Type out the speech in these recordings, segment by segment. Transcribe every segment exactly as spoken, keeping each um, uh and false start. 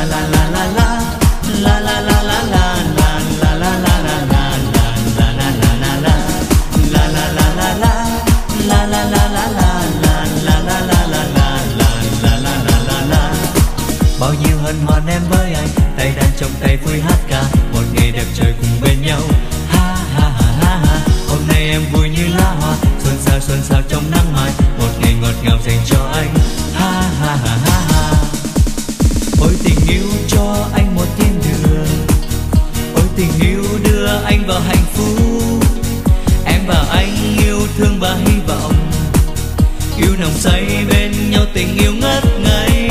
Bao nhiêu hân hoan em với anh, tay đàn trong tay vui hát ca, một ngày đẹp trời cùng bên nhau. Ha ha ha ha ha. Hôm nay em vui như lá hoa, xuân sao xuân sao trong nắng mai, một ngày ngọt ngào dành cho anh. Ha ha ha ha ha. Ôi tình yêu cho anh một thiên đường, ôi tình yêu đưa anh vào hạnh phúc. Em và anh yêu thương và hy vọng, yêu nồng say bên nhau, tình yêu ngất ngây.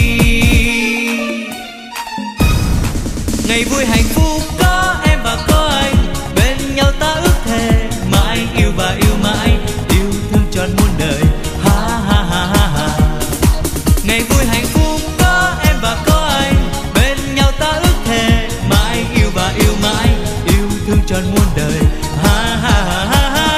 Ngày vui hạnh phúc có em và có anh, bên nhau ta ước thề mãi yêu và yêu mãi, yêu thương trọn muôn đời. Ha ha ha ha ha. Ngày vui hạnh phúc có em và có anh, bên nhau ta ước thề mãi yêu và yêu mãi, yêu thương trọn muôn đời. Ha ha ha ha ha.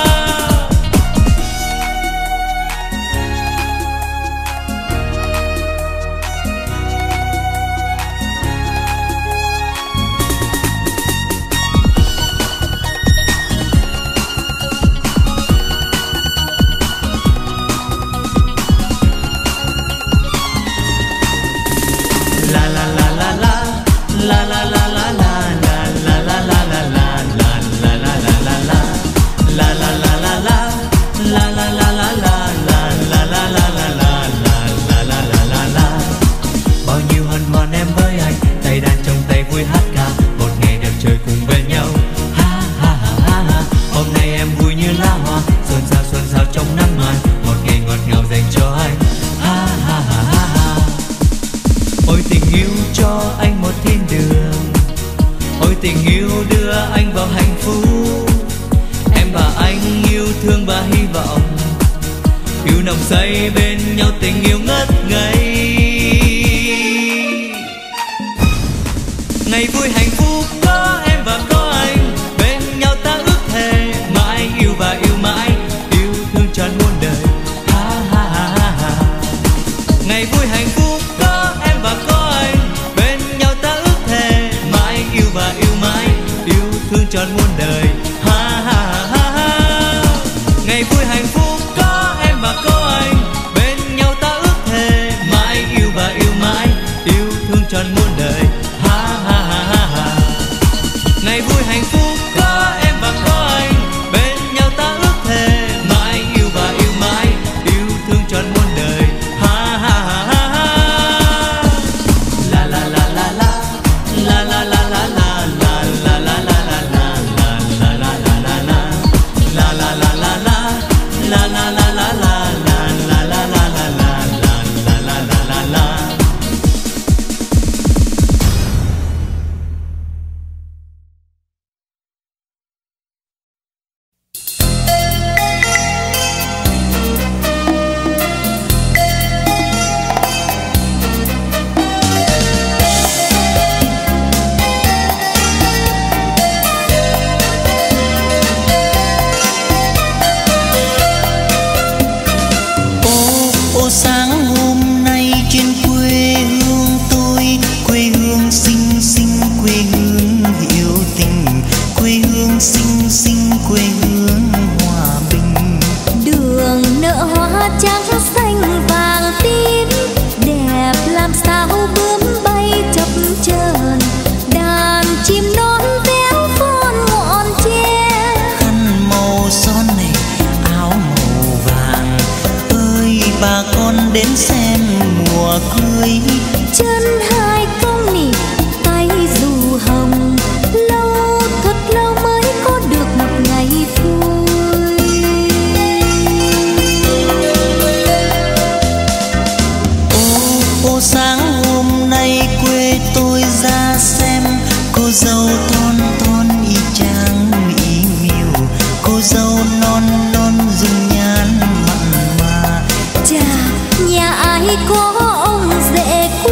Tình yêu đưa anh vào hạnh phúc, em và anh yêu thương và hy vọng, yêu nồng say bên nhau, tình yêu ngất ngây. Ngày vui hạnh phúc có em và có anh, bên nhau ta ước thề mãi yêu và yêu mãi, yêu thương trọn muôn đời. Ha ha ha ha ha. Ngày vui hạnh phúc có em và có anh, bên nhau ta ước thề mãi yêu và yêu mãi, yêu thương trọn muôn đời. Ha ha ha ha. Ngày vui hạnh phúc có em và có anh, bên nhau ta ước thề mãi yêu và yêu mãi, yêu thương trọn muôn đời. Ha ha ha ha ha. Ngày vui hạnh phúc có em và có anh, bên nhau ta ước thề mãi yêu và yêu mãi, yêu thương trọn muôn đời. Ha ha ha ha ha. La la la la la la la la la la. Đến xem mùa cưới, chân hai cong nỉ tay dù hồng, lâu thật lâu mới có được một ngày vui. Ô ô sáng hôm nay quê tôi ra xem, cô dâu thon thon y chang mỹ miều, cô dâu non non dung nhan mặn mà. Chà, nhà ai có ông rể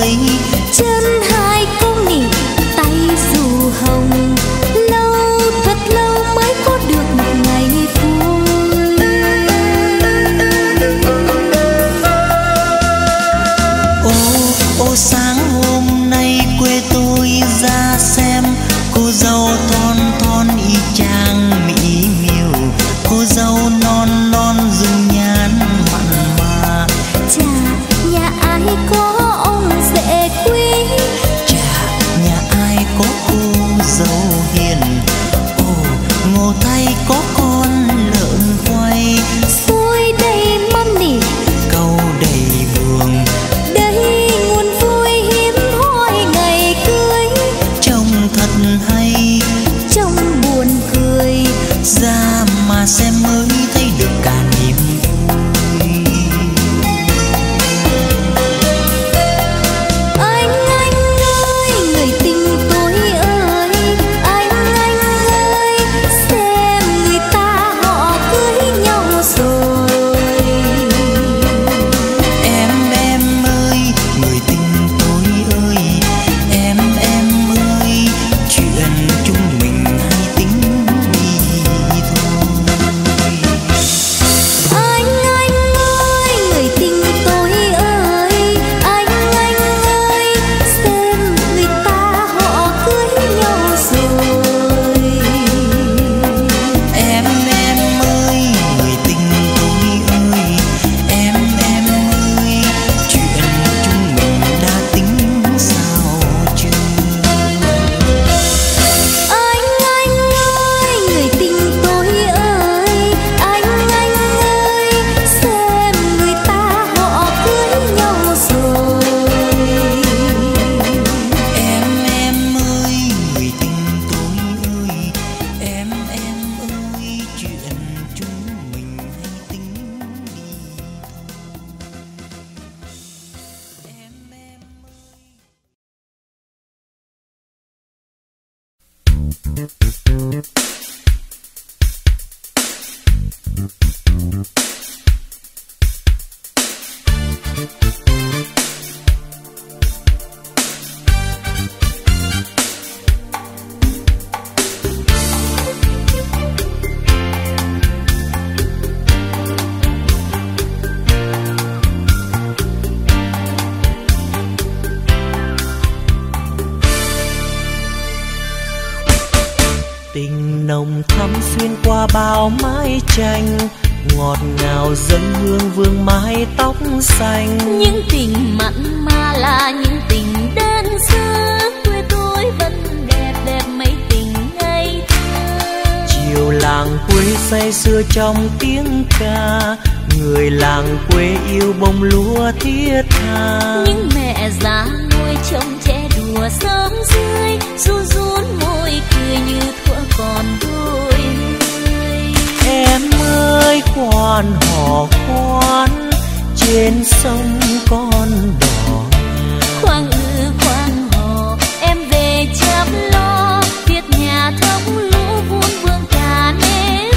người. Chân hai công nỉ tay dù hồng, lâu thật lâu mới có được một ngày vui. Ô ô sáng hôm nay quê tôi ra xem, cô dâu thon thon y chang mỹ miều, cô dâu non non dung nhan mặn mà. Chà nhà ai có ông rể quý, Chà nhà ai có cô dâu hiền. Ồ ngô thay có con lợn quay, xôi đầy mâm nỉ câu đầy buồng, đây nguồn vui hiếm hoi ngày cưới. trông thật hay Trong buồn cười ra mà xem mới thấy được cả niềm vui. anh anh ơi người tình tôi ơi, anh anh ơi xem người ta họ cưới nhau rồi. Em em ơi người tình tôi ơi, em em ơi chuyện chúng mình hay tính đi thôi. Anh anh ơi người tình tôi ơi, anh anh ơi xem người ta họ cưới nhau rồi. Em em ơi người tình tôi ơi, em em ơi chuyện chúng mình đã tính sao chưa. Anh anh ơi người tình tôi ơi, anh anh ơi xem người ta họ cưới nhau rồi. Em em ơi người tình tôi ơi, em em ơi chuyện chúng mình hay tính đi thôi. Em em tình nồng thắm xuyên qua bao mái tranh, ngọt ngào dâng hương vương mái tóc xanh. Những tình mặn mà là những tình đơn sơ, quê tôi vẫn đẹp đẹp mấy tình ngây thơ. Chiều làng quê say sưa trong tiếng ca, người làng quê yêu bông lúa thiết tha. Những mẹ già nuôi trông trẻ đùa sớm rơi, run run môi cười như thuở còn đôi mươi. Em ơi khoan hò khoan, trên sông con đò. Khoan ư khoan hò em về chăm lo, việc nhà thống lũ vun vương cả nếp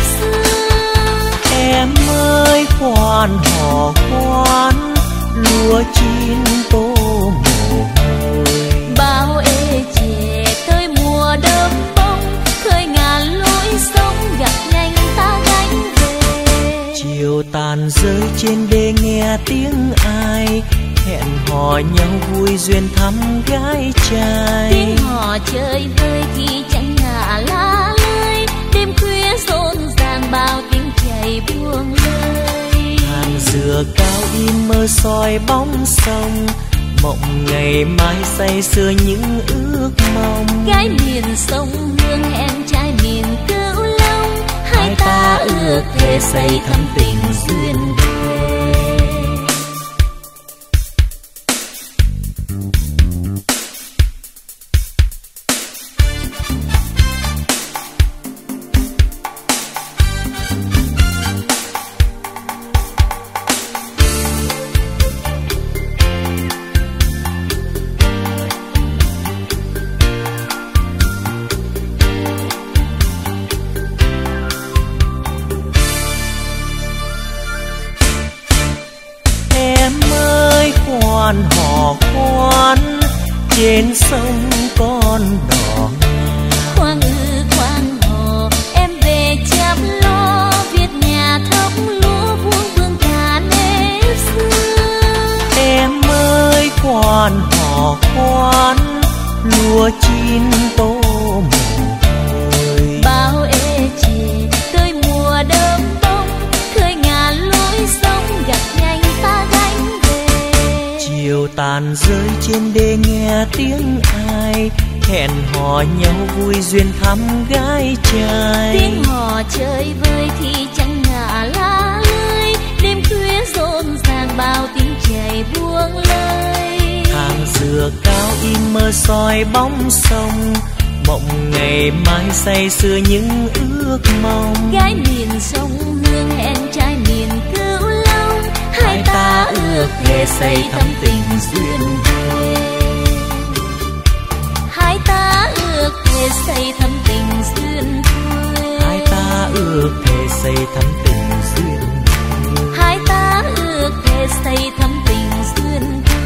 xưa. Em ơi khoan hò khoan, lúa chín tô mồ hôi. Bao ê chề tới mùa đơm bông, khơi ngàn lối sông gặp nhanh ta gánh về. Chiều tàn rơi trên đê nghe tiếng ai, hẹn hò nhau vui duyên thăm gái trai. Tiếng hò chơi vơi khi chẳng ngả lá lơi, đêm khuya rộn ràng bao tiếng chảy buông lơi. Hàng dừa cao in mơ soi bóng sông, mộng ngày mai say sưa những ước mong. Gái miền sông Hương hẹn trai miền Cửu Long, hai ta ước thề say thắm tình duyên đôi. Khoan hò khoan, trên sông con đò. Khoan ư khoan hò em về chăm lo, việc nhà thóc lúa vuông vương cả nếp xưa. Em ơi khoan hò khoan, lúa chín tô mồ hôi. Bao ê chề tới mùa đơm bông, khơi ngàn lối sông gặp nhanh ta gánh về. Chiều tàn rơi trên đê nghe tiếng ai, hẹn hò nhau vui duyên thăm gái trai. Tiếng hò chơi vơi thì chẳng ngả lá lơi, đêm khuya rộn ràng bao tiếng chảy buông lơi. Hàng dừa cao im mơ soi bóng sông, mộng ngày mai say sưa những ước mong. Gái miền sông Hương hẹn trai miền Cửu Long, hai ta ước thề xây thắm tình duyên quê. Hai ta ước thề xây thắm tình duyên quê. Hai ta ước thề xây thắm tình duyên quê. Hai ta ước thề xây thắm tình duyên quê.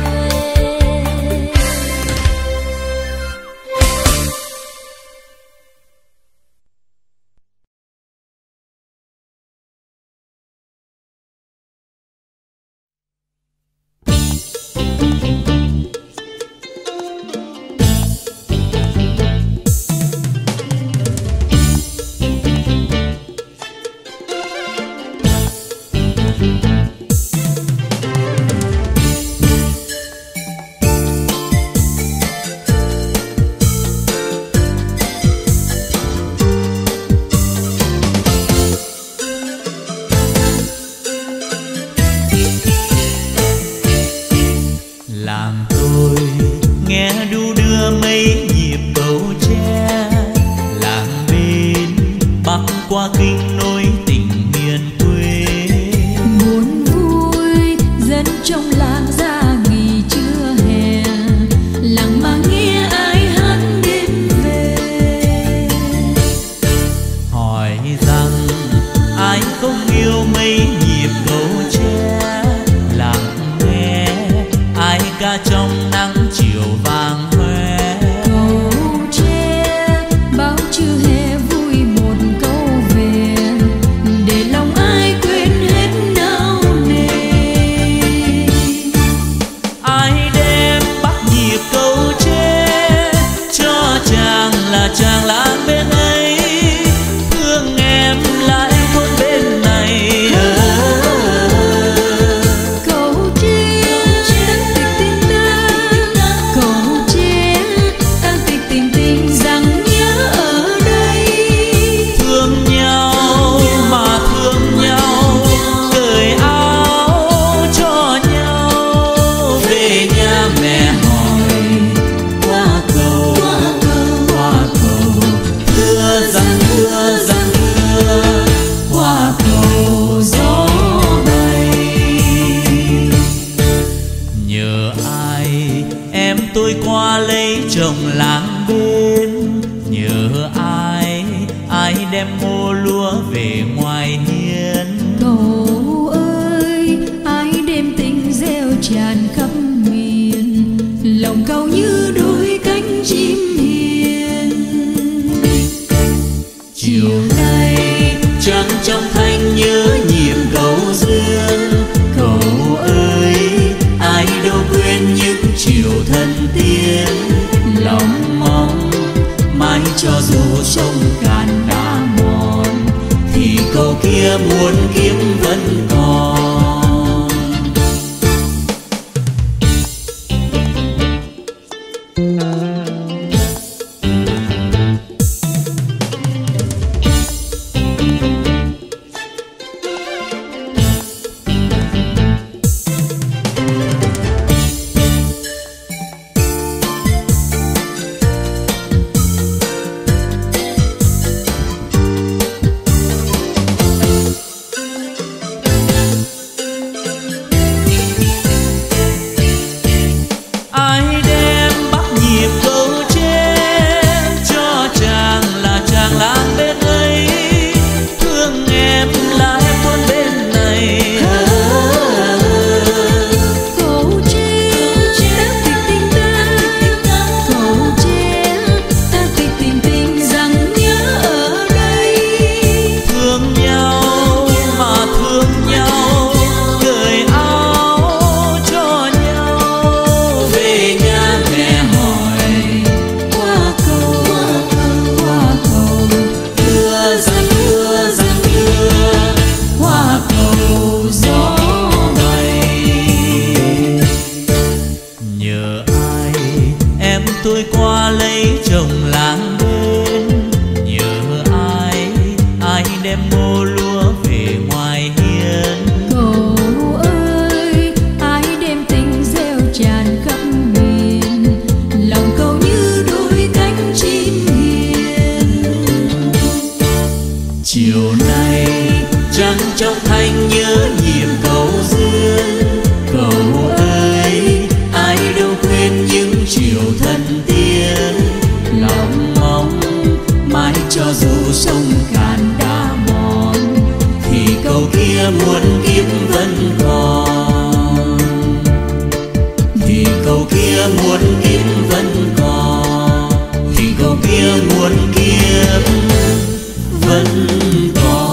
nắng trong thanh nhớ nhịp cầu duyên. Cầu ơi, ai đâu quên những chiều thân tiên, lòng mong mãi cho dù sông cạn đã mòn thì cầu kia muôn kiếp vẫn còn, thì cầu kia muôn kiếp vẫn còn, thì cầu kia muôn kiếp vẫn còn.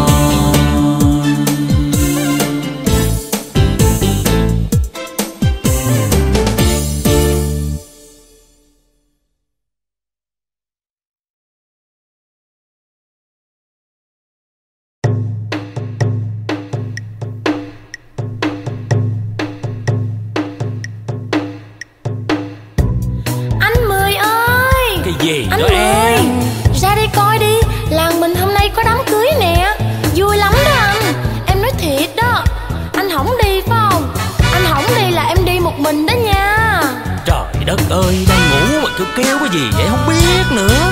Gì anh đó ơi, em? ra đây coi đi, làng mình hôm nay có đám cưới nè, vui lắm đó anh. Em nói thiệt đó, anh không đi phải không? Anh không đi là em đi một mình đó nha. Trời đất ơi, đang ngủ mà kêu kêu cái gì vậy không biết nữa.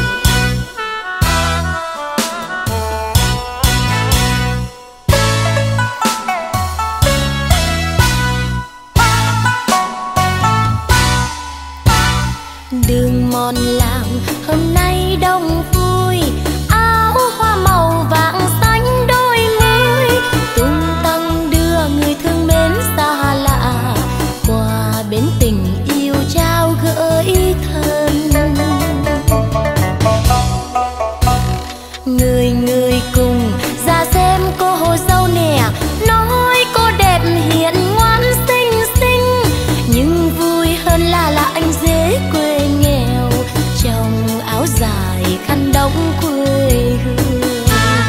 Đường mòn làng hôm nay đông vui, áo hoa màu vàng xanh đôi mươi, tung tăng đưa người thương mến xa lạ qua bến tình yêu trao gửi thân. Người người cùng ra xem cô hồ dâu nè, nói cô đẹp hiền ngoan xinh xinh, nhưng vui hơn là là anh dễ quê nghèo trong áo dài khăn đóng quê hương.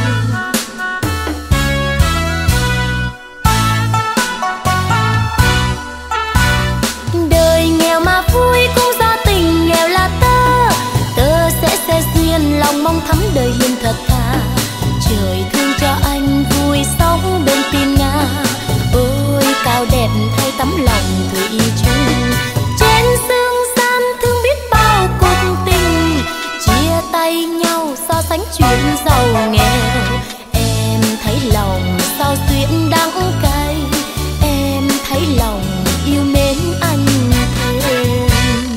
Đời nghèo mà vui cũng do tình nghèo là tơ, tơ sẽ sẽ duyên lòng mong thắm đời hiền thật thà. Trời thương cho anh vui sống bên tin Nga, ôi cao đẹp thay tấm lòng thủy chung. Trên dương gian thương biết bao cuộc tình, chia tay nhau so sánh chuyện giàu nghèo. Em thấy lòng sao duyên đắng cay, em thấy lòng yêu mến anh thêm.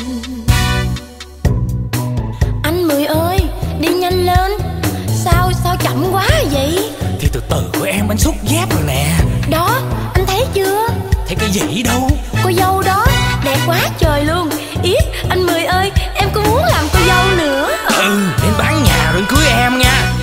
Anh Mười ơi, đi nhanh lên, sao sao chậm quá vậy? Thì từ từ của em, anh xúc giác rồi nè. Đó, anh thấy chưa? Thấy cái gì đâu. Cô dâu đó, đẹp quá trời luôn. Ý, anh Mười ơi, em cũng muốn làm cô dâu nữa. Ừ, đến bán nhà rồi cưới em nha.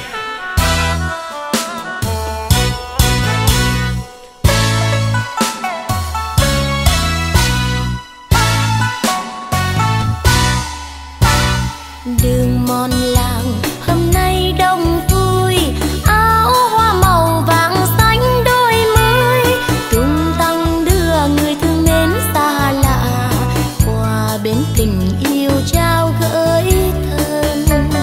Đường mòn làng hôm nay đông vui, áo hoa màu vàng xanh đôi mươi, tung tăng đưa người thương mến xa lạ qua bến tình yêu trao gửi thân.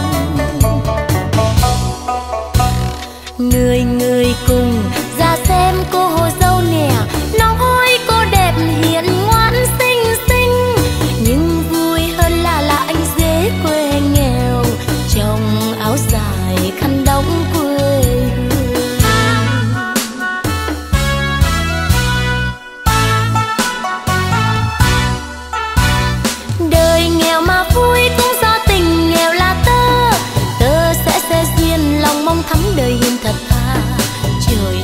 Người người cùng ra xem cô hồ dâu nè, nói cô đẹp hiền ngoan xinh xinh, nhưng vui hơn là là anh dễ quê nghèo trong áo dài khăn đóng quê hương. Đời nghèo mà vui cũng do tình nghèo là tơ, tơ sẽ sẽ duyên lòng mong thắm đời hiền thật thà. Trời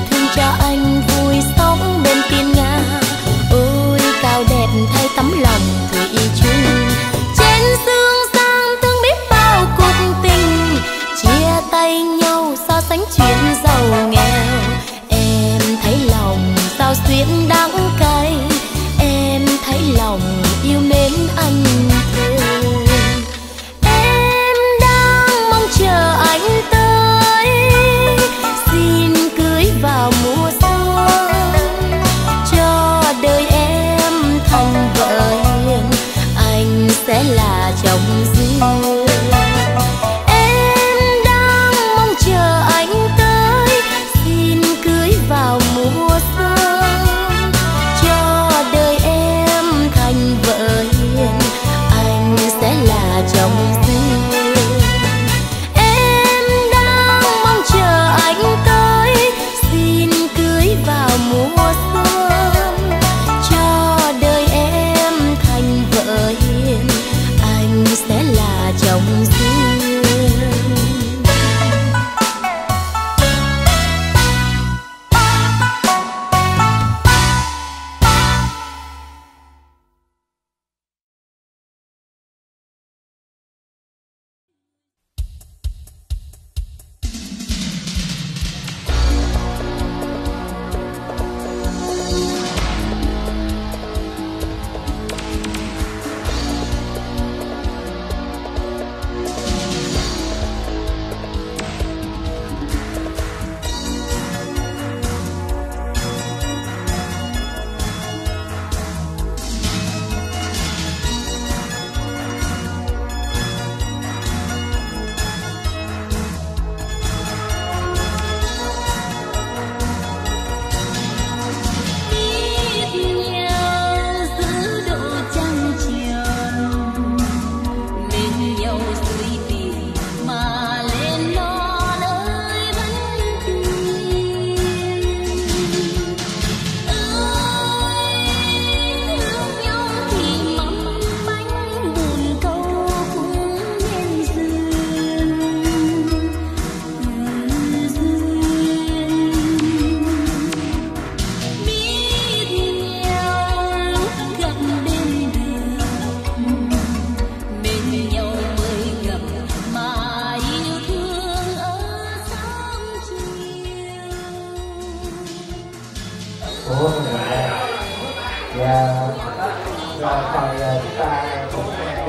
của mình đây. Và rồi còn chúng ta cũng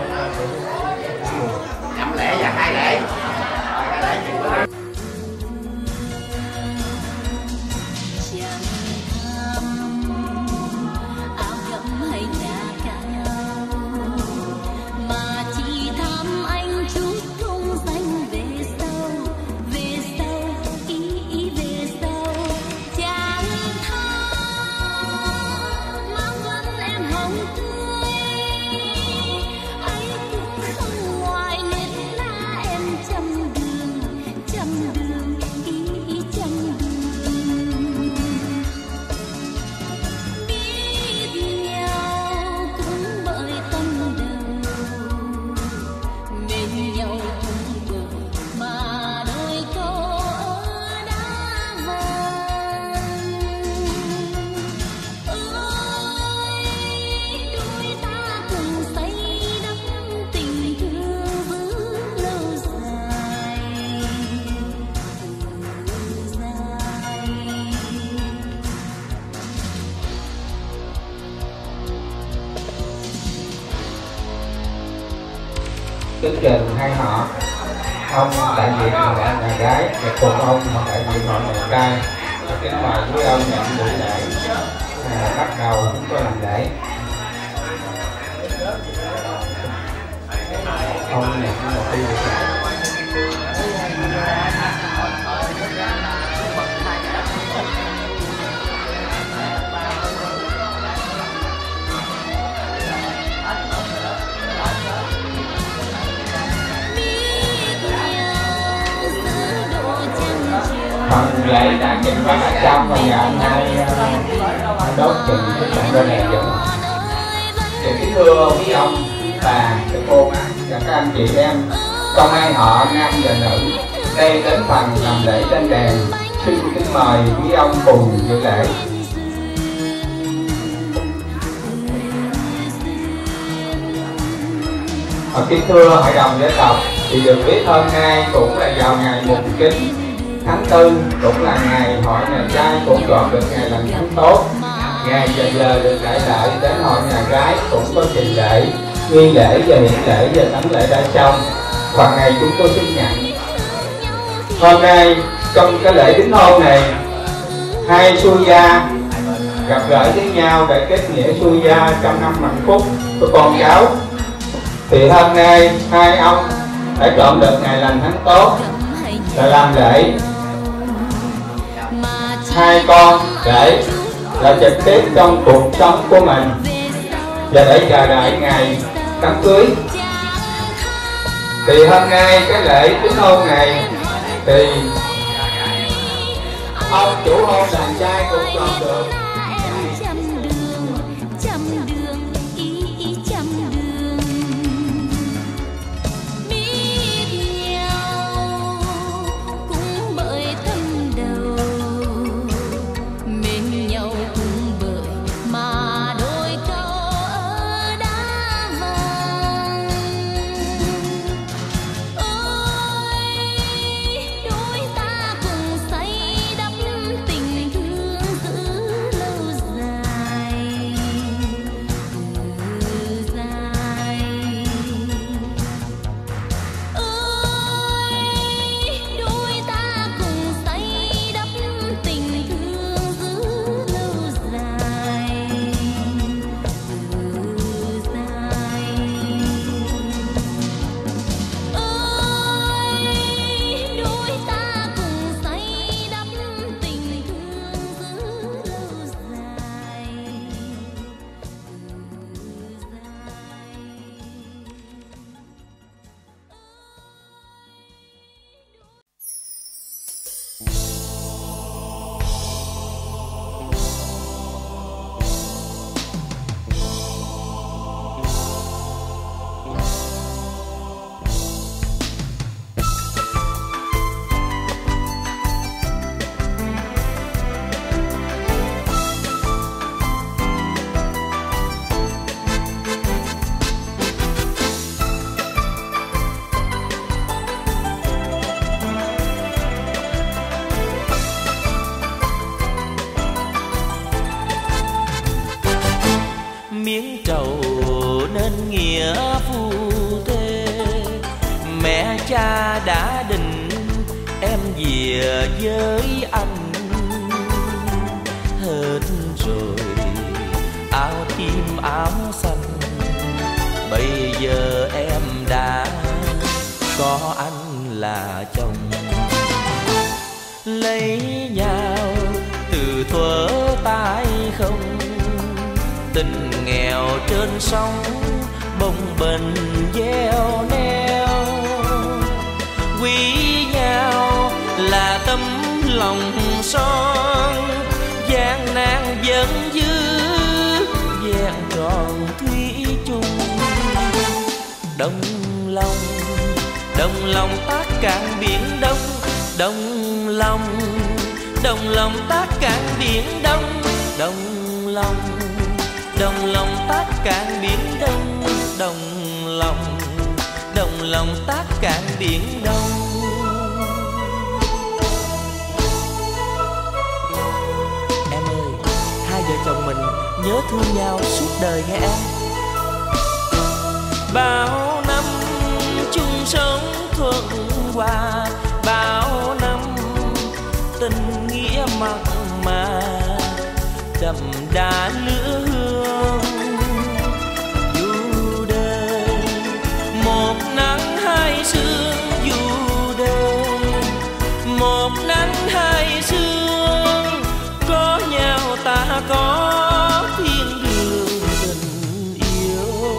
năm lễ và hai lễ. chương trình hai họ, ông đại diện họ nhà gái và cùng ông họ đại diện họ nhà trai. Kính mời quý ông nhận buổi lễ. À, bắt đầu chúng tôi làm lễ. Ông nhận một đi được lễ. Phần lễ đã kết thúc ở trong và nhà anh hai đốt chừng cái trận bên này dẫn. Thì kính thưa quý ông, bà, các cô bác và các anh chị em, công ai họ nam và nữ, đây đến phần làm lễ lên đèn. Xin kính mời quý ông cùng dự lễ. Ở kính thưa hội đồng dân tộc, thì được biết hôm nay cũng là vào ngày mùng chín tháng tư, cũng là ngày hội nhà trai cũng chọn được ngày lành tháng tốt. Ngày giờ giờ được đại lại đến hội nhà gái cũng có trình lễ, nghi lễ và hiện lễ và tắm lễ đã xong. Phần này chúng tôi xin nhận. Hôm nay trong cái lễ đính hôn này, hai xuôi gia gặp gỡ với nhau để kết nghĩa xuôi gia trăm năm hạnh phúc của con cháu. Thì hôm nay hai ông đã chọn được ngày lành tháng tốt là làm lễ hai con để là trực tiếp trong cuộc sống của mình và để chờ đợi ngày đám cưới. Thì hôm nay cái lễ đính hôn này thì ông chủ hôn đàn trai cũng chọn được miếng trầu nên nghĩa phu thê. Mẹ cha đã định em về với anh. Hết rồi áo tím áo xanh, bây giờ em đã có anh là chồng. Lấy nhau từ thuở tay không, tình nghèo trên sông bồng bềnh gieo neo. Quý nhau là tấm lòng son, gian nan vẫn giữ vẹn tròn thủy chung. Đồng lòng, đồng lòng tác cạn biển Đông. Đồng lòng, đồng lòng tác cạn biển Đông. Đồng lòng, đồng lòng tác cạn biển Đông. Đồng lòng, đồng lòng tác cạn biển Đông. Em ơi, hai vợ chồng mình nhớ thương nhau suốt đời nghe em. Bao năm chung sống thuận hòa, bao năm tình nghĩa mặn mà đậm đà lửa hương. Dù đời một nắng hai sương, dù đời một nắng hai sương, có nhau ta có thiên đường tình yêu.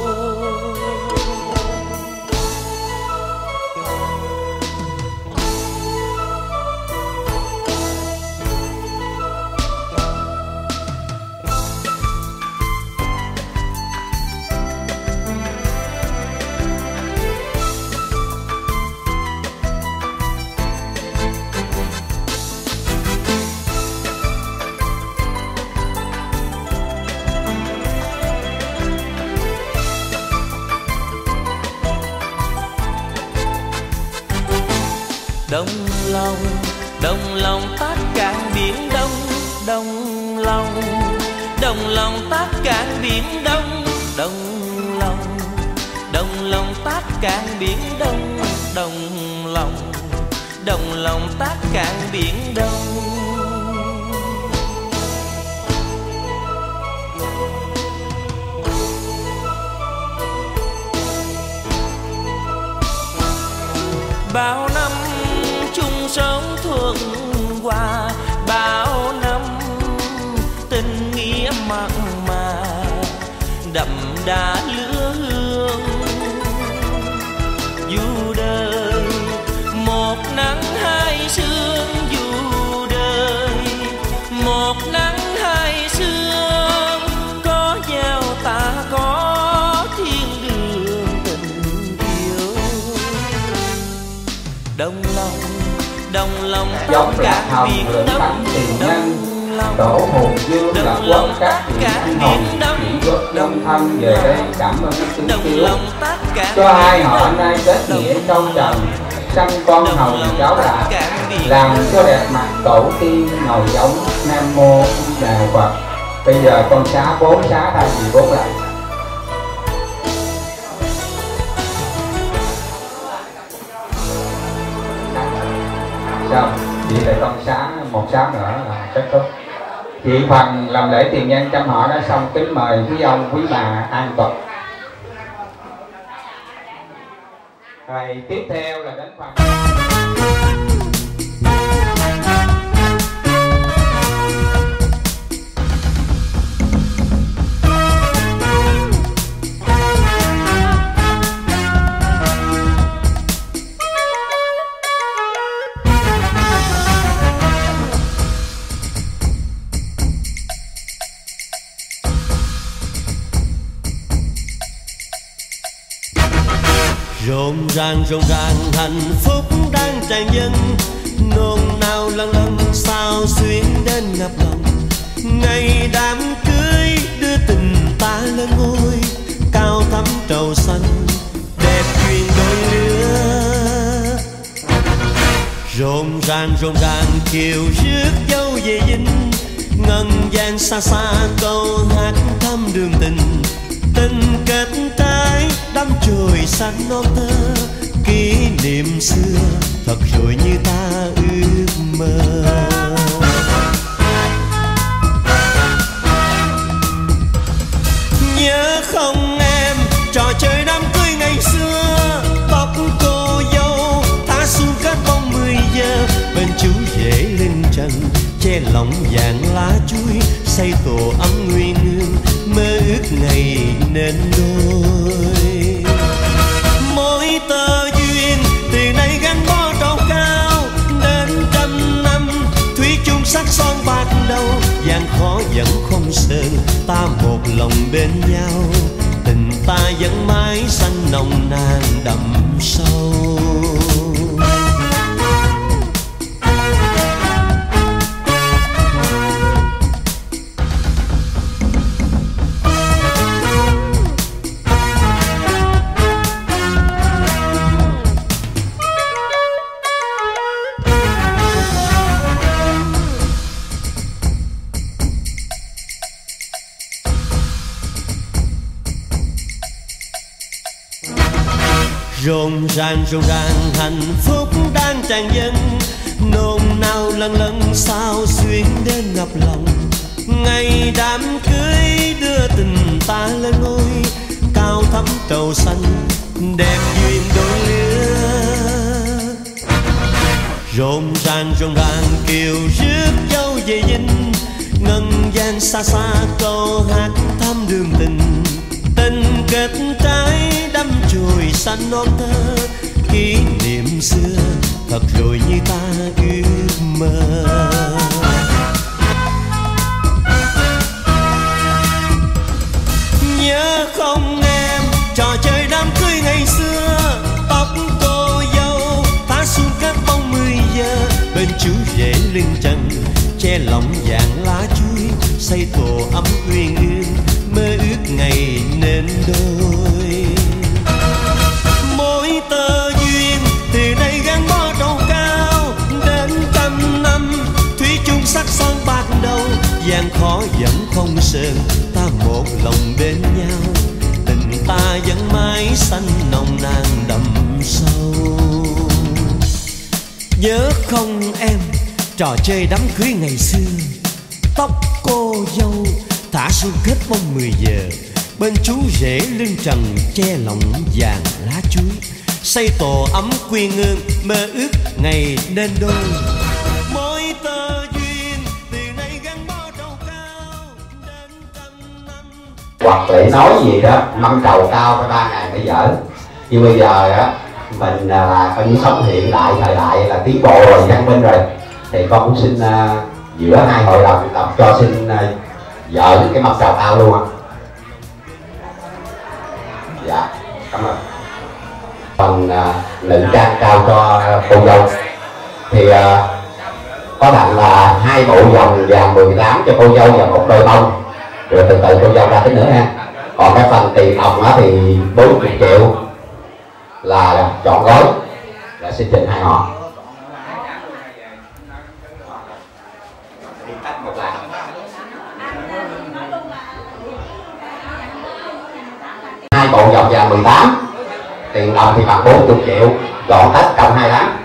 Đồng lòng, đồng lòng tác cạn biển Đông. Đồng lòng, đồng lòng tác cạn biển Đông. Đồng lòng, đồng lòng tác cạn biển Đông. Đồng lòng, đồng lòng tác cạn biển Đông. Bao năm chung sống thuận hòa, bao năm tình nghĩa mặn mà đậm đà lửa hương. Dù đời một nắng hai sương, dù đời một nắng hai sương, có nhau ta có thiên đường tình yêu. Đồng lòng, đồng lòng giống lạc hồng lượng tánh tiền nhân, tổ hồn dương là quốc các vị anh hùng chỉ quốc đông thân về đây cảm ơn xin yêu. Cho hai họ nay kết nghĩa trong trần, sanh con hồng cháu đạt, làm cho đẹp mặt tổ tiên ngồi giống. Nam mô Đà Phật. Bây giờ con xá bốn xá thay vì bốn lại. Xong, chị lại con xá một xá nữa là kết thúc. Chị phần làm lễ tiền nhân trăm họ đã xong, kính mời quý ông quý bà an tục. Rồi tiếp theo là đến phần rộn ràng rộn ràng hạnh phúc đang tràn dâng, nôn nao lâng lâng sao xuyến đến ngập lòng. Ngày đám cưới đưa tình ta lên ngôi, cao thắm trầu xanh đẹp duyên đôi lứa. Rộn ràng rộn ràng chiều rước dâu về dinh, ngân vang xa xa câu hát thăm đường tình. tình kết trái đắm chồi xanh non thơ. Kỷ niệm xưa thật rồi như ta ước mơ. Nhớ không em, trò chơi đám cưới ngày xưa, tóc cô dâu thả xuống kết bóng mười giờ. Bên chú rể lên trần che lòng vàng lá chuối, xây tổ ấm nguyên hương mơ ước ngày nên đôi. Mỗi tơ duyên từ nay gắn bó trầu cao, đến trăm năm thủy chung sắc son bạc đầu. Gian khó vẫn không sơn, ta một lòng bên nhau, tình ta vẫn mãi xanh nồng nàn đậm sâu. Rộn ràng rộn ràng hạnh phúc đang tràn dâng, nôn nao lần lần sao xuyên đến ngập lòng. Ngày đám cưới đưa tình ta lên ngôi, cao thắm trầu xanh đẹp duyên đôi lứa. Rộn ràng rộn ràng kiều rước dâu về dinh, ngân vang xa xa câu hát thắm đường tình. Tình kết trái đắm chồi xanh non thơ, kỷ niệm xưa thật rồi như ta ước mơ. Nhớ không em, trò chơi đám cưới ngày xưa, tóc cô dâu thả xuống kết bóng mười giờ. Bên chú rể lưng trần che lòng vàng lá chuối, xây tổ ấm uyên ương mơ ước ngày nên đôi. Mỗi tơ duyên từ đây gắn bó trầu cao, đến trăm năm thủy chung sắc son bạc đầu. Gian khó vẫn không sơn, ta một lòng bên nhau, tình ta vẫn mãi xanh nồng nàn đậm sâu. Nhớ không em, trò chơi đám cưới ngày xưa, tóc cô dâu thả xuống kết bóng mười giờ. Bên chú rể lưng trần che lòng vàng lá chuối, xây tổ ấm quy ngương mơ ước ngày nên đôi. Mỗi tơ duyên từ nay gắn bó trầu cao, đến trăm năm. Hoặc để nói gì đó mâm trầu cao phải ba ngày mới dở. Nhưng bây giờ á mình là coi như sống hiện đại, thời đại là tiến bộ rồi, văn minh rồi, thì con cũng xin uh, giữa hai hội đồng tập cho xin uh, vợ cái mâm trầu cao luôn á. Dạ, cảm ơn. Phần uh, nữ trang cao cho cô dâu thì uh, có đặng là hai bộ vòng vàng mười tám cho cô dâu và một đôi bông, rồi từ từ cô dâu ra tới nữa ha. Còn cái phần tiền hồng á thì bốn mươi triệu là chọn gói, là xin trình hai họ. Hai bộ vòng vàng mười tám, tiền đồng thì bằng bốn mươi triệu, chọn hết trong hai tháng.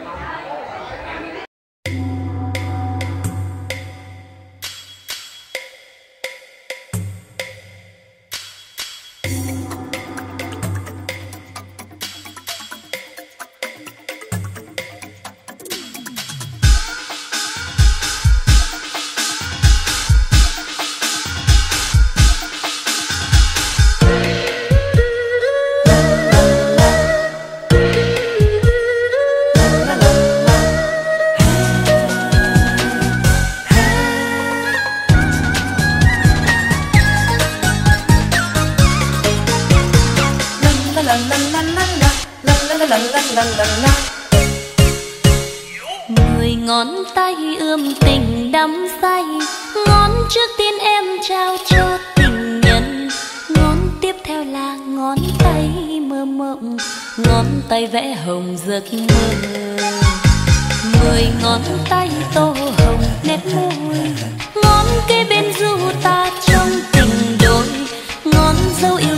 Mười ngón tay ươm tình đắm say, ngón trước tiên em trao cho tình nhân, ngón tiếp theo là ngón tay mơ mộng, ngón tay vẽ hồng giấc mơ. Mười ngón tay tô hồng nét môi, ngón kế bên du ta trong tình đôi, ngón dấu yêu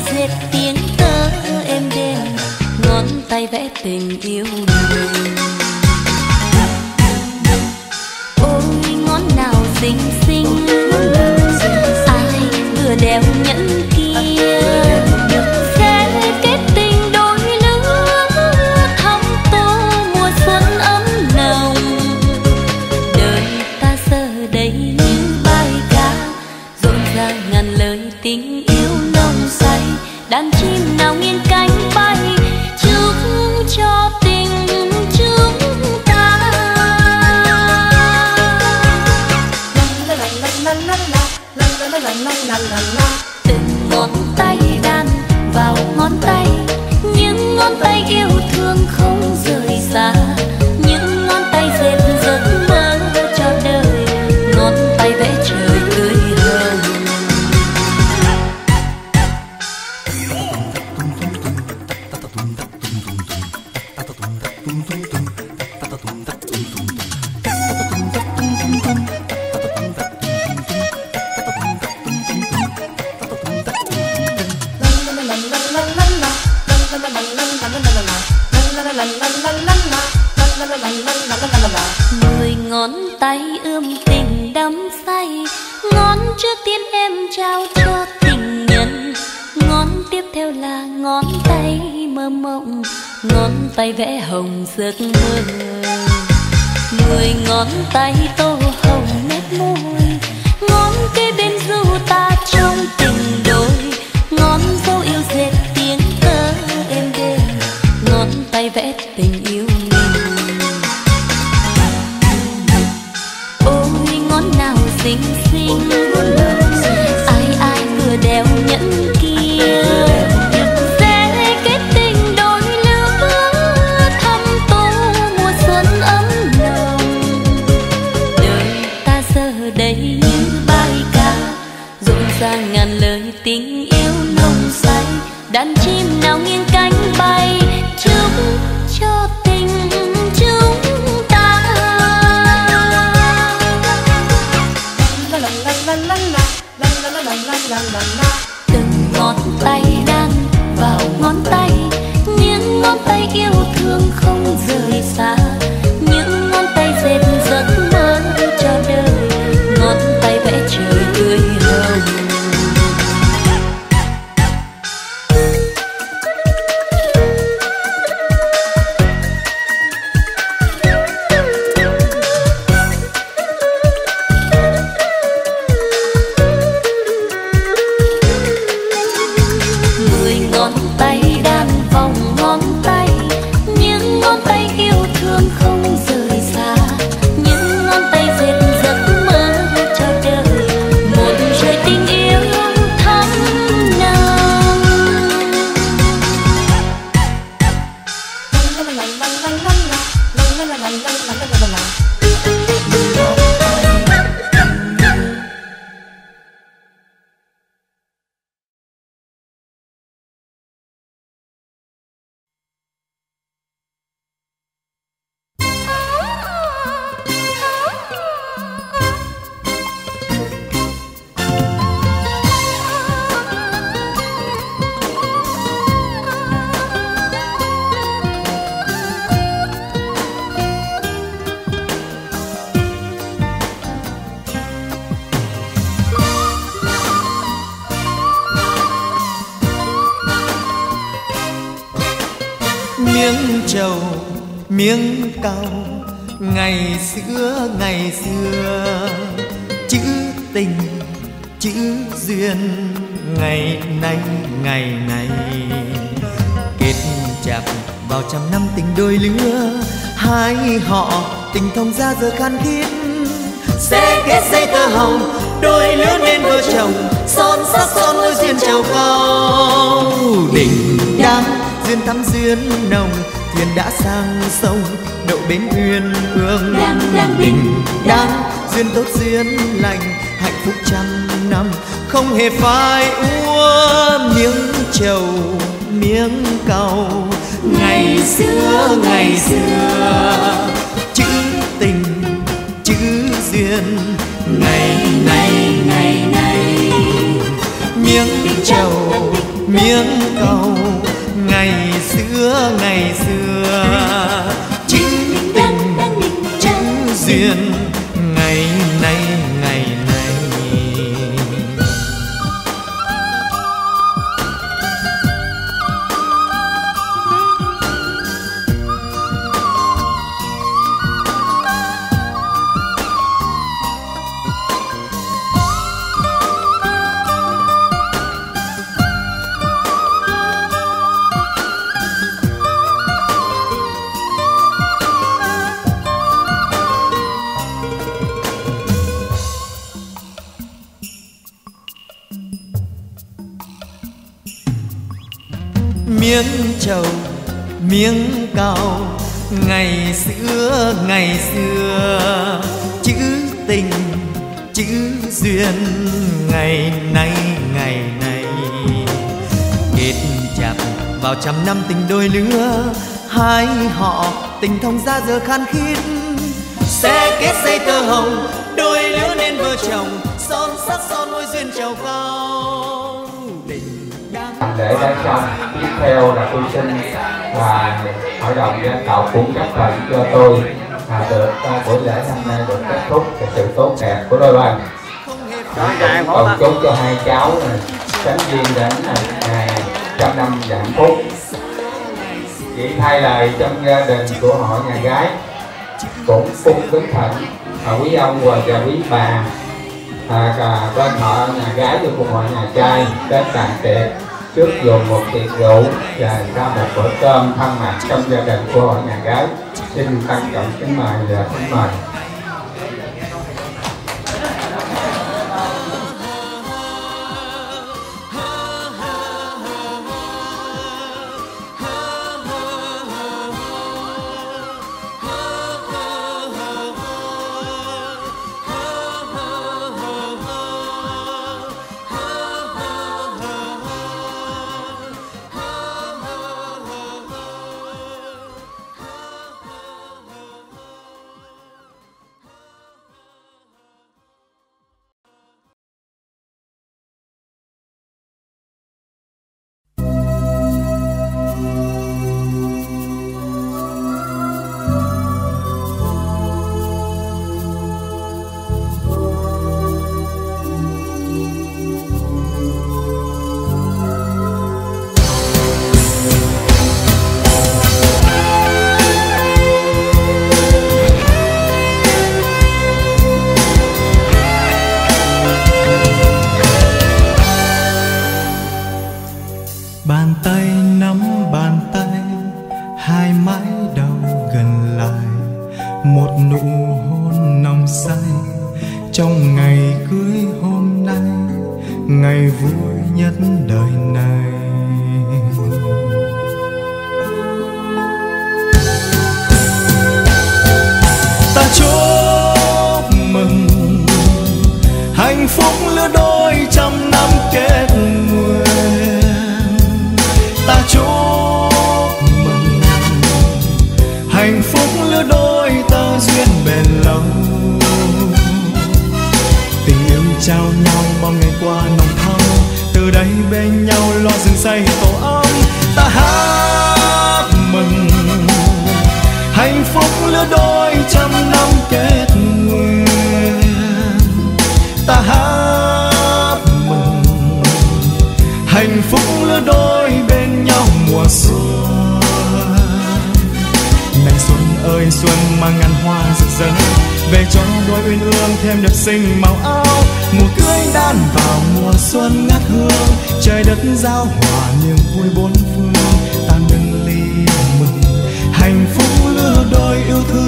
đàn chim nào nghiêng cánh bay, chúc cho tình chúng ta. Từng ngón tay đàn vào ngón tay, những ngón tay yêu thương không rời xa, những ngón tay dệt giấc mơ cho đời, ngón tay vẽ trời tươi hồng. Mười ngón tay ươm tình đắm say, ngón trước tiên em trao cho tình nhân, ngón tiếp theo là ngón tay mơ mộng, ngón tay vẽ hồng giấc mơ. Mười ngón tay tô hồng nét môi, ngón kế bên du ta trong tình đôi, ngón dấu yêu dệt tiếng thơ êm đềm, ngón tay vẽ tình yêu mình. Ôi ngón nào xinh xinh, ai ai vừa đeo nhẫn kia, sẽ kết tình đôi lứa, thắm tô mùa xuân ấm nồng. Đời ta giờ đây như bài ca, rộn ràng ngàn lời tình yêu nồng say, đàn chim nào nghiêng cánh bay, chúc cho tình chúng ta. Từng ngón tay đan vào ngón tay, những ngón tay yêu thương không rời xa, những ngón tay dệt giấc mơ cho đời, ngón tay vẽ trời tươi hồng. Mười ngón tay đan vòng ngón tay, những ngón tay yêu thương không rời xa, những ngón tay dệt giấc mơ cho đời, một trời tình yêu thắm nồng. Miếng trầu miếng cau, ngày xưa ngày xưa, chữ tình chữ duyên, ngày nay ngày nay, kết chặt vào trăm năm tình đôi lứa, hai họ tình thông ra giờ khan thiết, sẽ kết dây tơ hồng đôi lứa nên vợ chồng, son sắc son môi duyên trầu cao. Đình đám duyên thắm duyên nồng, thuyền đã sang sông đậu bến uyên ương. Đình đám duyên tốt duyên lành, hạnh phúc trăm năm không hề phai úa. Miếng trầu miếng cau, ngày xưa ngày xưa, chữ tình chữ duyên, ngày nay ngày nay. Miếng trầu miếng cau, ngày xưa ngày xưa, chữ tình chữ duyên, ngày nay ngày nay. miếng trầu miếng cau. Ngày xưa ngày xưa chữ tình chữ duyên, ngày nay ngày nay kết chặt vào trăm năm tình đôi lứa. Hai họ tình thông ra giờ khan khít, sẽ kết dây tơ hồng đôi lứa nên vợ chồng, son sắc son môi duyên trầu cao. Tình đang để đã xong. Tiếp theo là tôi xin và hội đồng dân tộc cũng chấp thuận cho tôi à, được uh, buổi lễ năm nay được kết thúc cái sự tốt đẹp của đôi bên. Cầu chúc cho hai cháu này sánh duyên đến ngày trăm năm và hạnh phúc. Chỉ thay lời trong gia đình của họ nhà gái cũng cung kính thỉnh à, quý ông và quý bà à, cả bên họ nhà gái và cùng họ nhà trai đến bàn tiệc trước dùng một tiệc rượu và ra một bữa cơm thân mật trong gia đình của họ nhà gái. Xin trân trọng kính mời và kính mời. Bàn tay nắm bàn tay, hai mái đầu gần lại, một nụ hôn nồng say trong ngày cưới hôm nay, ngày vui nhất đời này. Ta chúc mừng hạnh phúc lứa đôi trăm năm kết nguyện. Ta chúc mừng hạnh phúc lứa đôi tơ duyên bền lâu. Tình yêu trao nhau bao ngày qua nồng thắm, từ đây bên nhau lo rừng xây tổ ấm. Ta hát mừng hạnh phúc lứa đôi trăm năm kết nguyện. Ta hát mừng hạnh phúc lứa đôi bên nhau mùa xuân. Này xuân ơi xuân mang ngàn hoa rực rỡ, về cho đôi uyên ương thêm đẹp xinh màu áo. Mùa cưới đan vào mùa xuân ngát hương, trời đất giao hòa niềm vui bốn phương. Ta nâng ly mừng hạnh phúc lứa đôi yêu thương.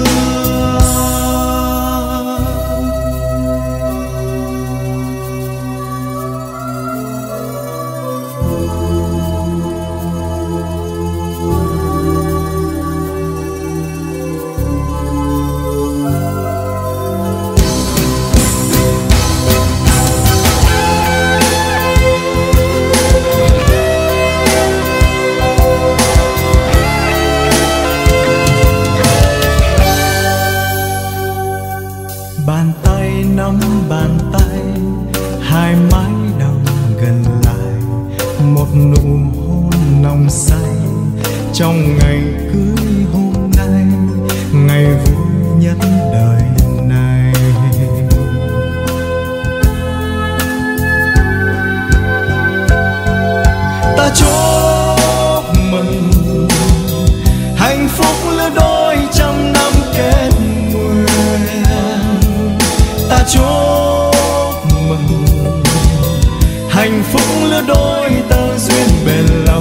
Bàn tay nắm bàn tay, hai mái đầu gần lại, một nụ hôn nồng say trong ngày cưới hôm nay, ngày vui nhất đời này. Ta chúc mừng hạnh phúc lứa đôi trăm năm kết nguyện. Ta chúc mừng hạnh phúc lứa đôi tơ duyên bền lâu.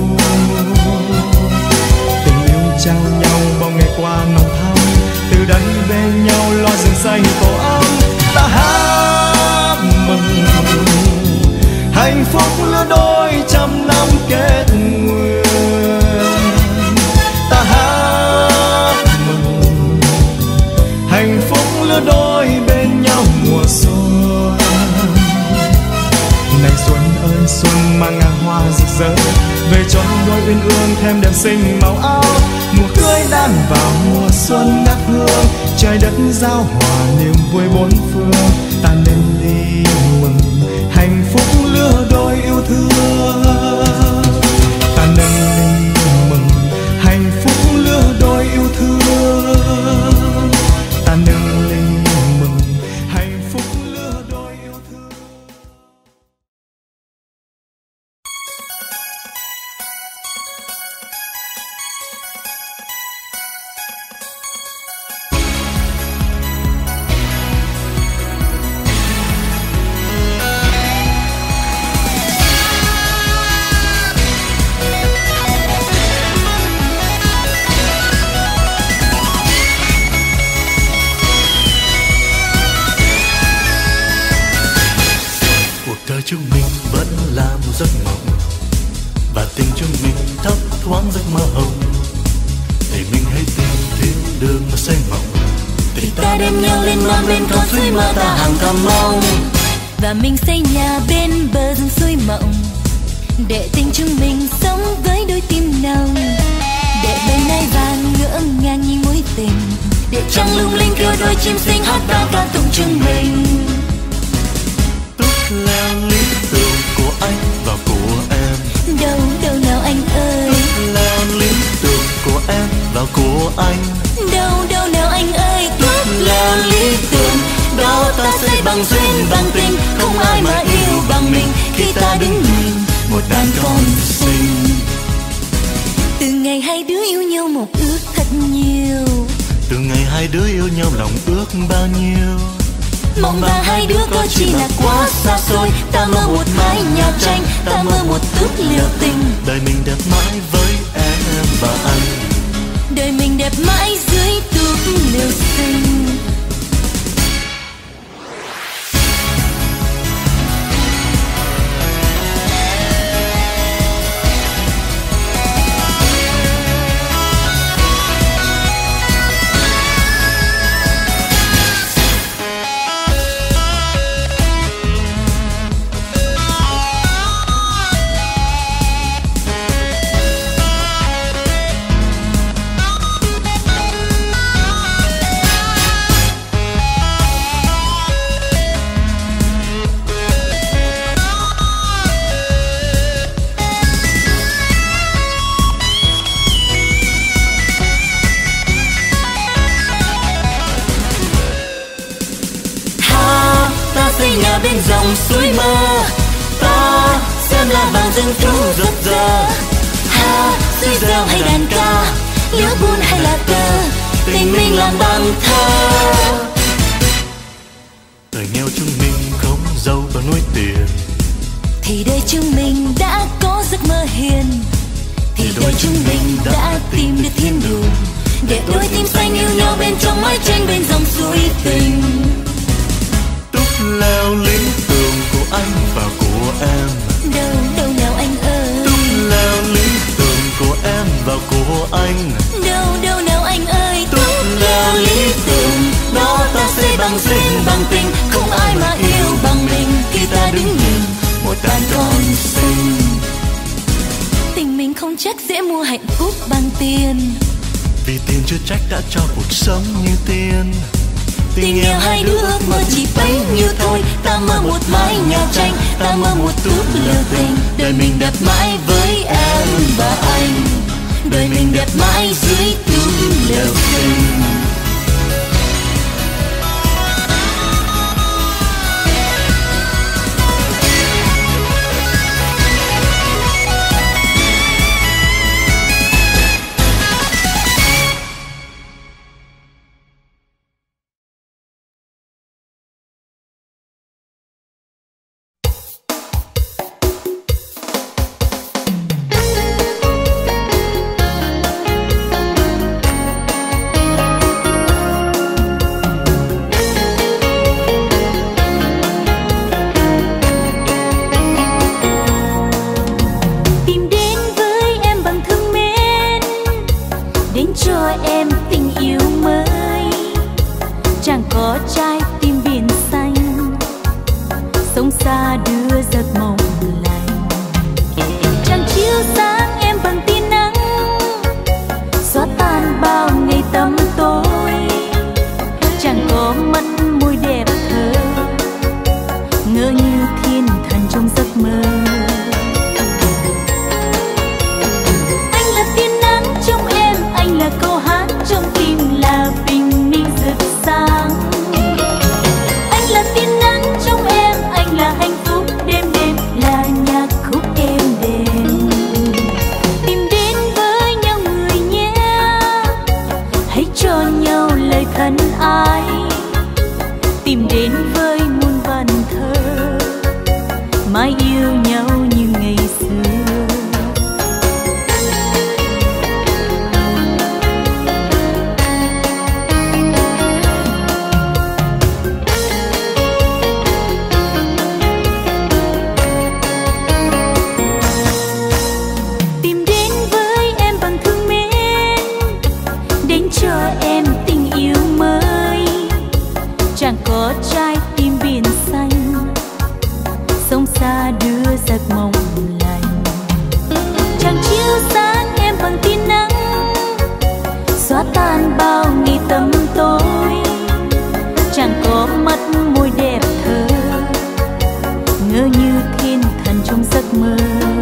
Tình yêu trao nhau bao ngày qua nồng thắm, từ đây bên nhau lo rừng xanh tổ ấm. Ta hát mừng hạnh phúc lứa đôi trăm năm kết nguyện. hoa rực rỡ. Về cho đôi uyên ương thêm đẹp xinh màu áo, mùa cưới đang vào mùa xuân ngát hương, trời đất giao hòa niềm vui bốn phương. Ta nên đi mừng hạnh phúc lứa đôi yêu thương, ta nên đi mừng hạnh phúc lứa đôi yêu thương, ta nên đi mừng hạnh phúc lứa đôi yêu thương. Chúng mình vẫn là một giấc mộng, và tình chúng mình thấp thoáng giấc mơ hồng. Thì mình hãy tìm thiên đường mà xây mộng, thì ta đem nhau lên non bên con suối mơ ta hàng thầm mong. Và mình xây nhà bên bờ rừng suối mộng, để tình chúng mình sống với đôi tim nồng. Để bên nay vàng ngỡ ngàng nhìn mối tình, để trăng lung linh kêu đôi chim xinh hót vang ca tụng chúng mình. Leo lý tưởng của anh và của em, đâu đâu nào anh ơi. Leo lý tưởng của em và của anh, đâu đâu nào anh ơi. Leo lý tưởng đó ta xây bằng duyên bằng tình, không ai mà yêu bằng mình khi ta đứng nhìn một đàn con xinh. Từ ngày hai đứa yêu nhau một ước thật nhiều, từ ngày hai đứa yêu nhau lòng ước bao nhiêu. Mong rằng hai đứa có chỉ là quá xa xôi. Ta mơ một mái nhà tranh, ta mơ một túp liều tình. Đời mình đẹp mãi với em và anh, đời mình đẹp mãi dưới túp liều xinh. Nhà bên dòng suối mơ, ta xem là vàng rừng trú rực rỡ. Ha, suối reo hay đàn ca, liễu buôn hay là cờ, tình mình làm bằng thơ. Đời nghèo chúng mình không giàu bằng nuôi tiền, thì đời chúng mình đã có giấc mơ hiền. Thì đời chúng mình đã tìm được thiên đường, để đôi tim xanh yêu nhau bên trong mái tranh bên dòng suối tình. Leo lý tưởng của anh và của em, đâu đâu nào anh ơi. Túp leo lý tưởng của em và của anh, đâu đâu nào anh ơi. Túp leo lý tưởng đó ta xây bằng duyên bằng tình, không ai mà yêu bằng mình khi ta đứng nhìn một đàn con xinh. Tình mình không chắc dễ mua hạnh phúc bằng tiền, vì tiền chưa trách đã cho cuộc sống như tiền. Tình yêu hai đứa ước mơ chỉ bấy nhiêu thôi. Ta mơ một mái nhà tranh, ta mơ một túp lều tình. Đời mình đẹp mãi với em và anh, đời mình đẹp mãi dưới túp lều tình. Sống xa đưa giấc mộng lành. như thiên thần trong giấc mơ. Anh là tia nắng trong em, anh là câu hát trong tim, là bình minh rực sáng. Anh là tia nắng trong em, anh là hạnh phúc đêm đêm, là nhạc khúc êm đềm. Tìm đến với nhau người nhé, hãy cho nhau lời thân ái. Tìm đến với muôn vàn thơ, mãi yêu nhau như ngày xưa. Tìm đến với em bằng thương mến, đến cho em tình yêu mới. Chẳng có trái tim biển xanh, sông xa đưa giấc mộng lành. Chẳng chiếu sáng em bằng tia nắng, xóa tan bao nghi tâm tối. Chẳng có mắt môi đẹp thơ, ngỡ như thiên thần trong giấc mơ.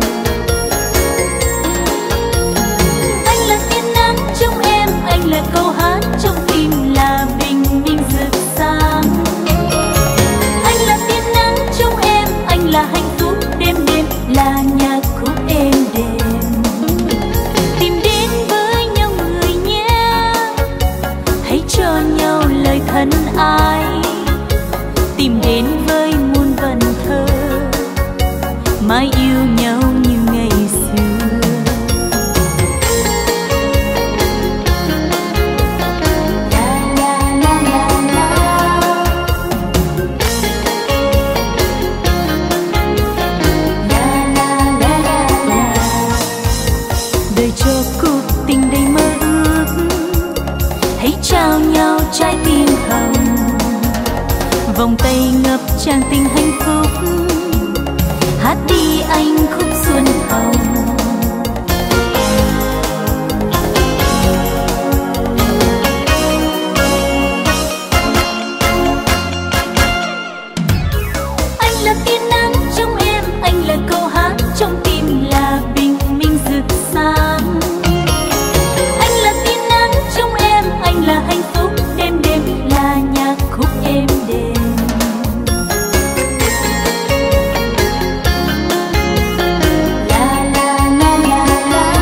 Anh là tia nắng trong em, anh là câu hát trong tim, là bình minh rực sáng. Anh là tia nắng trong em, anh là hạnh phúc đêm đêm, là nhạc khúc êm đềm. Tìm đến với nhau người nhé, hãy cho nhau lời thân ái. Tìm đến với muôn vần thơ, mãi yêu nhau như ngày xưa. Đời cho cuộc tình đầy mơ ước, hãy trao nhau trái tim hồng. Vòng tay ngập tràn tình hạnh phúc, hát đi anh khúc xuân hồng. Anh là tia nắng trong em, anh là câu hát trong tim, là bình minh rực sáng. Anh là tia nắng trong em, anh là hạnh phúc đêm đêm, là nhạc khúc êm đềm. La la la la la.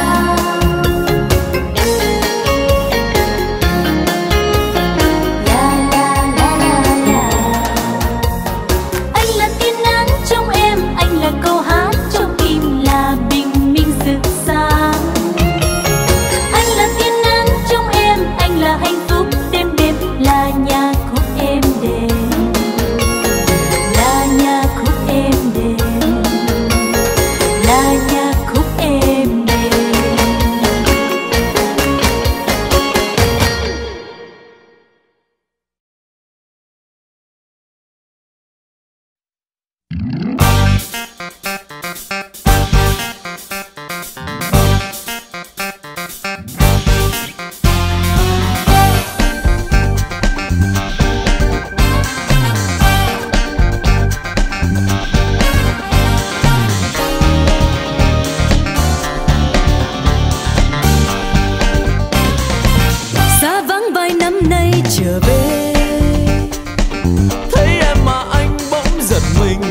La la la la la. Anh là tia nắng trong em, anh là câu hát trong tim, là bình minh rực sáng. Anh là tia nắng trong em, anh là hạnh phúc đêm đêm, là nhạc khúc êm đềm. Là nhạc khúc êm đềm. Là nhạc khúc êm đềm. Xa vắng vài năm nay trở về, Thấy em mà anh bỗng giật mình.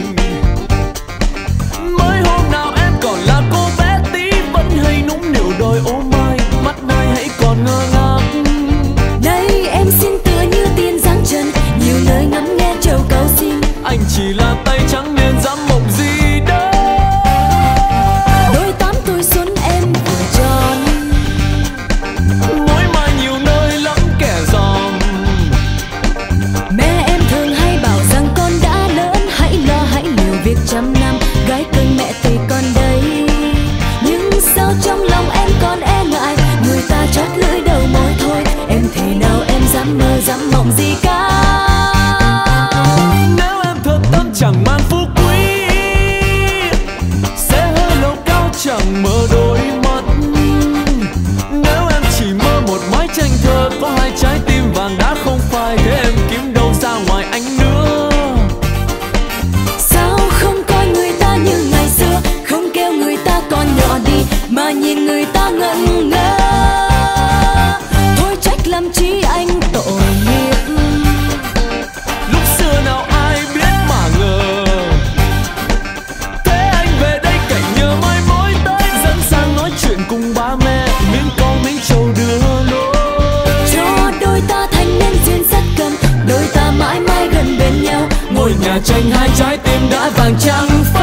Mới hôm nào em còn là cô bé tí, vẫn hay nũng nịu đòi ô mai, mắt nay hãy còn ngơ ngác. nay em xin tựa như tiên giáng trần, nhiều lời ngắm nghe trầu cầu xin. Anh chỉ là tay trắng nên dám mộng gì đó. Đôi tám tuổi xuân em vừa tròn, Mối mai nhiều nơi lắm kẻ dòm. mẹ em thường hay bảo rằng con đã lớn, hãy lo hãy liều việc trăm năm, gái cưng mẹ thì còn đây. Nhưng sao trong lòng em còn e ngại, người ta chót lưỡi đầu môi thôi, em thì nào em dám mơ dám mộng gì cả. Nếu em thật tâm chẳng mang phú quý, sẽ hơi lâu cao chẳng mơ đôi mắt. Nếu em chỉ mơ một mái tranh thơ, có hai trái tim vàng đã không phai, thế em kiếm đâu ra ngoài anh nữa. Sao vàng trắng